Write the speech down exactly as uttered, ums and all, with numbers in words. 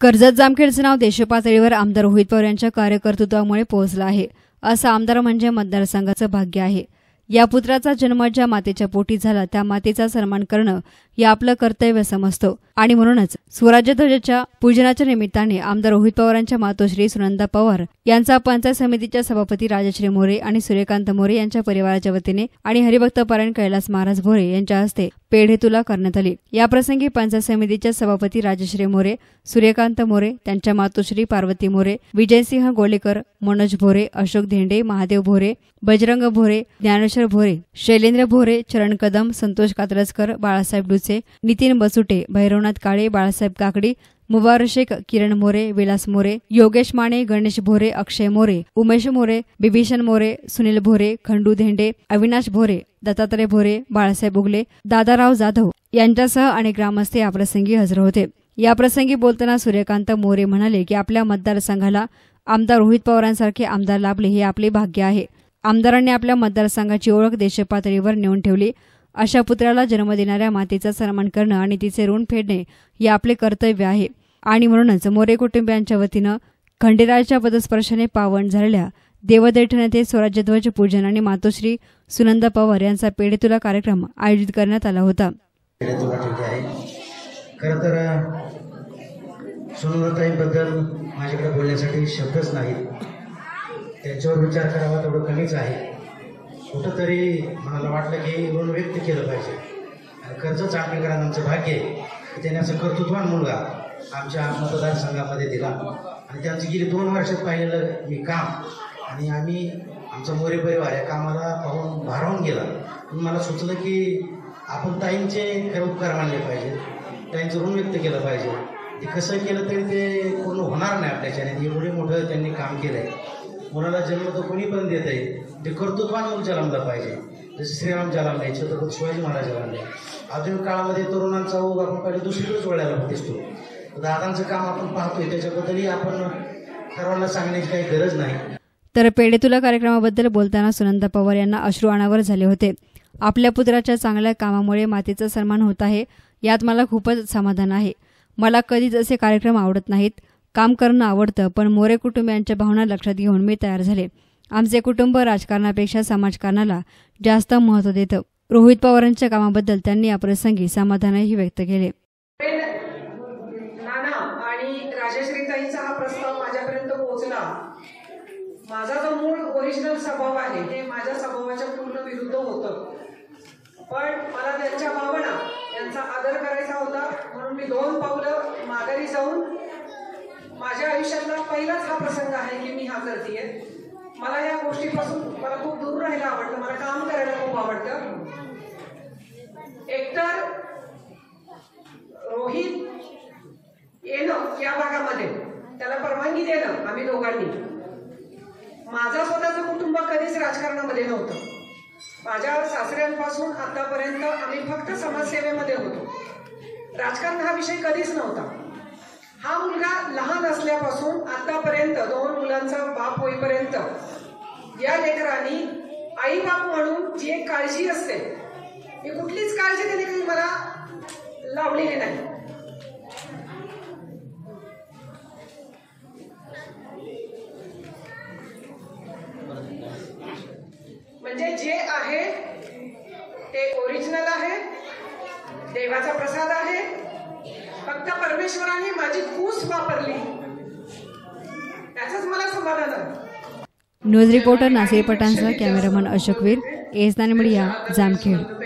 कर्जत जामखेडचे नाव देशपातळीवर आमदार रोहित पवार यांच्या कार्यकर्तृत्वामुळे पोहोचलं आहे, असं आमदार म्हणजे मतदारसंघाचं भाग्य आहे। या पुत्राचा जन्म ज्या मातेच्या पोटी झाला त्या मातेचा सन्मान करणं हे आपलं कर्तव्य समजतो आणि म्हणूनच स्वराज्य ध्वजाच्या पूजनाच्या निमित्ताने आमदार रोहित पवारांच्या मातोश्री सुनंदा पवार यांचा पंचायत समितीच्या सभापती राजश्री मोरे आणि सूर्यकांत मोरे यांच्या परिवाराच्या वतीने आणि हरिभक्त पारायण कैलास महाराज भोरे यांच्या हस्ते पेढे तुला करण्यात आली। या प्रसंगी पंचायत समितीच्या सभापती राजश्री मोरे, सूर्यकांत मोरे, त्यांच्या मातोश्री पार्वती मोरे, विजयसिंह गोलेकर, मनोज भोरे, अशोक धेंडे, महादेव भोरे, बजरंग भोरे, ज्ञानेश्वर भोरे, शैलेंद्र भोरे, चरण कदम, संतोष कात्रजकर, बाळासाहेब डुचे, नितीन बसुटे, भैरवनाथ काळे, बाळासाहेब काकडी, मुबारक शेख, किरण मोरे, विलास मोरे, योगेश माने, गणेश भोरे, अक्षय मोरे, उमेश मोरे, बिभीषण मोरे, सुनील भोरे, खंडू धेंडे, अविनाश भोरे, दत्तात्रय भोरे, बाळासाहेब उगले, दादाराव जाधव यांच्यासह अनेक ग्रामस्थ याप्रसंगी हजर होते। याप्रसंगी बोलताना सूर्यकांत मोरे म्हणाले की आपल्या मतदारसंघाला आमदार रोहित पवारांसारखे आमदार लाभले हे आपले भाग्य आहे। आमदारांनी आपल्या मतदारसंघाची ओळख देशपातळीवर नेऊन ठेवली। अशा पुत्राला जन्म देणाऱ्या मातेचा सन्मान करणं आणि तिचे ऋण फेडणे हे आपले कर्तव्य आहे आणि म्हणूनच मोरे कुटुंबियांच्या वतीनं खंडेरायाच्या पदस्पर्शाने पावन झालेल्या देवदैठण येथे स्वराज्यध्वज पूजन आणि मातोश्री सुनंदा पवार यांचा पेढे तुला कार्यक्रम आयोजित करण्यात आला होता। खरं तर सुनंदाताईंबद्दल माझ्याकडे बोलण्यासाठी शब्दच नाहीत, त्यांच्यावर विचार करावा तेवढं कमीच आहे। कुठंतरी मला वाटलं की ऋण व्यक्त केलं पाहिजे आणि कर्जत जामखेडकरांचं आमचं भाग्य आहे त्याने असं कर्तृत्वान मुलगा आमच्या मतदारसंघामध्ये दिला आणि त्यांचं गेली दोन वर्षात पाहिलेलं मी काम आणि आम्ही आमचा मोरे परिवार या कामाला पाहून भारावून गेला। मला सुचलं की आपण ताईंचे खरं उपकार मानले पाहिजे, ताईंचं ऋण व्यक्त केलं पाहिजे। ते कसं केलं तरी ते पूर्ण होणार नाही आपल्याच्याने, एवढे मोठं त्यांनी काम केलं आहे। मुलाला जन्म तर कोणी पण देत आहे, ते कर्तृत्वान मुल जन्मला पाहिजे, जसे श्रीराम जन्मले, छत्रपती शिवाजी महाराज जन्मले। आधुनिक काळामध्ये तरुणांचा ओघ आपण पहिले दुसरीकडेच वळायला दिसतो। दादांचं काम आपण पाहतोय, त्याच्याबद्दलही आपण सर्वांना सांगण्याची काही गरज नाही। तर पेढे तुला कार्यक्रमाबद्दल बोलताना सुनंदा पवार यांना अश्रू अनावर झाले होते। आपल्या पुत्राच्या चांगल्या कामामुळे मातेचा सन्मान होत आहे, यात मला खूपच समाधान आहे। मला कधीच असे कार्यक्रम आवडत नाहीत, काम करणं आवडतं, पण मोरे कुटुंबियांच्या भावना लक्षात घेऊन मी तयार झाले। आमचे कुटुंब राजकारणापेक्षा समाजकारणाला जास्त महत्त्व देतं। रोहित पवारांच्या कामाबद्दल त्यांनी याप्रसंगी समाधानही व्यक्त केले। नाना आणि राजश्रीताईंचा हा प्रस्ताव माझ्यापर्यंत पोहोचला। माझा जो मूळ ओरिजिनल स्वभाव आहे हे माझ्या स्वभावाच्या पूर्ण विरुद्ध होतं, पण मला त्यांच्या भावना यांचा आदर करायचा होता म्हणून मी दोन पावलं माघारी जाऊन माझ्या आयुष्यातला पहिलाच हा प्रसंग आहे की मी हा करतेय। मला या गोष्टीपासून मला खूप दूर राहायला आवडतं, मला काम करायला खूप आवडतं। एकतर रोहित येणं या भागामध्ये त्याला परवानगी देणं आम्ही दोघांनी, माझं स्वतःचं कुटुंब कधीच राजकारणामध्ये नव्हतं। माझ्या सासऱ्यांपासून आतापर्यंत आम्ही फक्त समाजसेवेमध्ये होतो, राजकारण हा विषय कधीच नव्हता। हा मुलगा लहान असल्यापासून आतापर्यंत दोन मुलांचा बाप होईपर्यंत या लेकरांनी आई बाप म्हणून जी एक काळजी असते, ही कुठलीच काळजी त्याने काही मला लावलेली नाही। म्हणजे जे आहे ते ओरिजिनल आहे, देवाचा प्रसाद आहे। फक्त परमेश्वराने माझी कूस वापरली, त्याचंच मला समाधान आहे। न्यूज रिपोर्टर नासिर पठाणसह cameraman Ashok Veer, S nine media, Jamkhed.